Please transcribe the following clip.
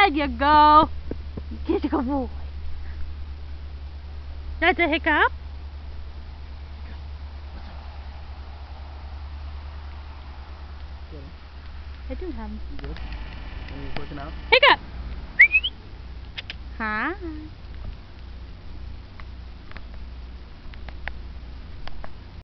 you go. Get a good boy. That's a hiccup. I do have him. You good? Are you working out? Hiccup! Hi.